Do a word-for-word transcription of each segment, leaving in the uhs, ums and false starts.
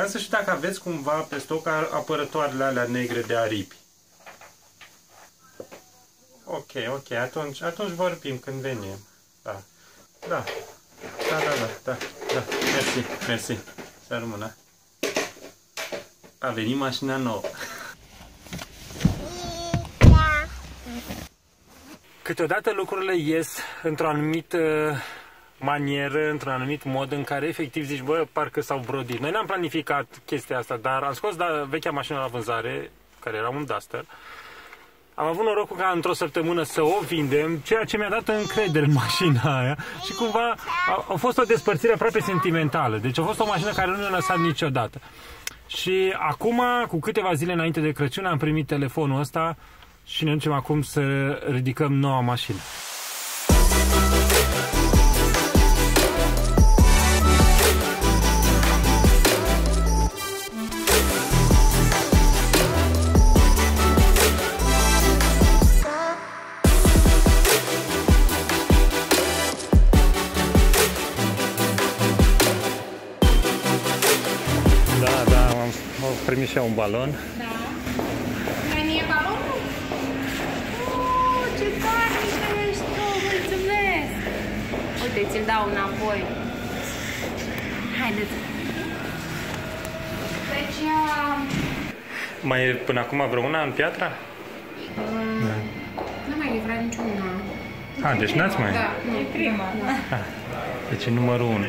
Voiam să știu dacă aveți cumva pe stoc apărătoarele alea negre de aripi. Ok, ok, atunci, atunci vorbim când venim. Da, da, da, da, da, da, da. Mersi, mersi. Să rămână. A venit mașina nouă. Câteodată lucrurile ies într-o anumită manieră, într-un anumit mod în care efectiv zici, bă, parcă s-au brodit. Noi n-am planificat chestia asta, dar am scos da, vechea mașină la vânzare, care era un Duster. Am avut norocul ca într-o săptămână să o vindem, ceea ce mi-a dat încredere în mașina aia și cumva a, a fost o despărțire aproape sentimentală. Deci a fost o mașină care nu ne-a lăsat niciodată. Și acum, cu câteva zile înainte de Crăciun, am primit telefonul ăsta și ne ducem acum să ridicăm noua mașină. Primit și eu un balon. Da. Mai mie balonul? Oh, ce tare ești tu, mulțumesc! Uite, ți-l dau înapoi. Haideți. Deci, uh... mai e până acum vreo una în Piatra? Uh, da. Nu mai livrat niciuna. A, deci n-ați mai? Da, nu, e prima. Da. Deci e numărul unu.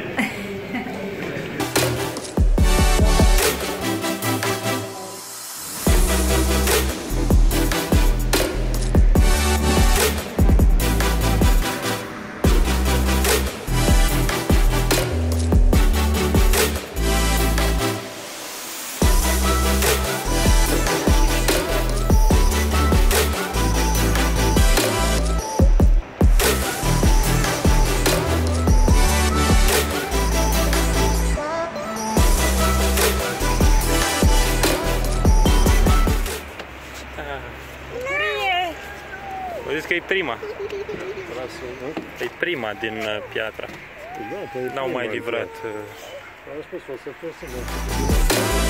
Zici că e prima. E prima din Piatra. N-au mai livrat. Am spus, o să fie să